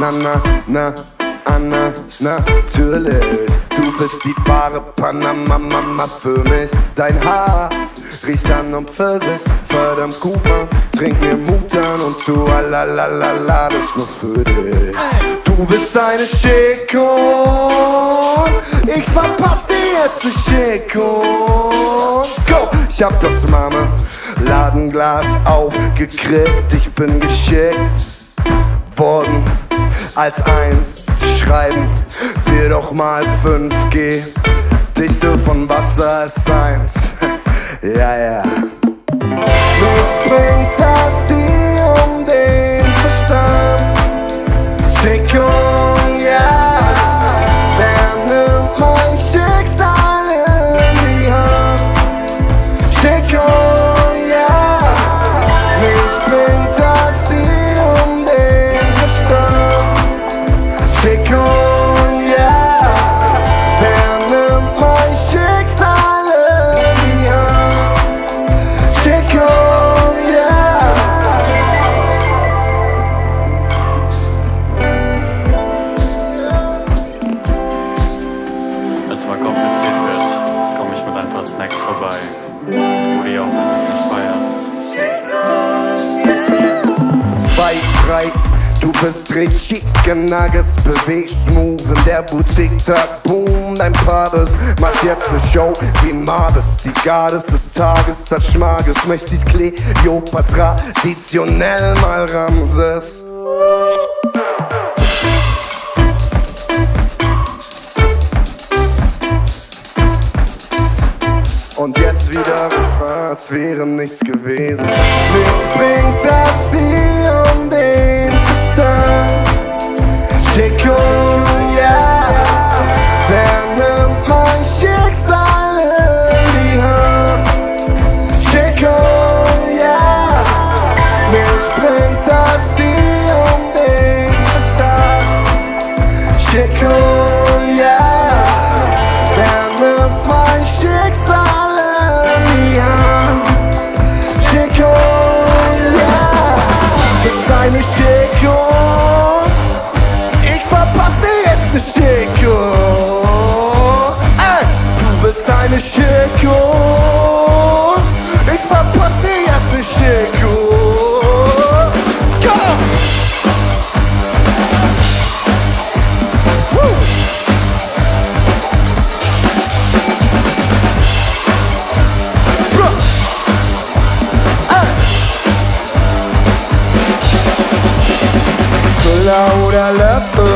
Nanana Anna, natürlich. Du bist die wahre Panama Mama für mich. Dein Haar riecht an Pfirsich, verdammt gut, Mann. Trink mir Mut an und tu la das nur für dich. Du willst eine Schickung, ich verpass dir jetzt die Schickung. Go! Ich hab das Marmeladenglas aufgekriegt, ich bin geschickt worden als eins. Schreiben wir doch mal 5G. Dichte von Wasser ist eins. Ja. Mich bringt das hier um den Verstand. Schickung, ja. Wer nimmt mein Schicksal in die Hand? Schickung, ja. Mich bringt das hier um den Verstand. Schickung, ja. Wer nimmt mein Schicksal in die Hand? Schickung, ja. Wenn's mal kompliziert wird, komm ich mit ein paar Snacks vorbei. Rudi, auch wenn du's nicht feierst. 2, 3, du bist richtig genagelt, bewegst smooth in der Boutique, Tag, boom, dein Pades, machst jetzt ne Show wie Marbles, die Gardes des Tages hat Schmages, mächtig Kleopatra, traditionell mal Ramses. Und jetzt wieder Refrain, als wäre nichts gewesen. Mich bringt das hier um den Verstand. Schickung, ja. Wer nimmt mein Schicksal in die Hand? Schickung, ja. Mich bringt das hier um den Verstand. Schickung, ja. Wer nimmt mein Schicksal? Eine Schickung, ich verpass dir jetzt ne Schickung. Du willst eine Schickung, ich verpass dir jetzt ne Schickung. Go! Oder Löffel,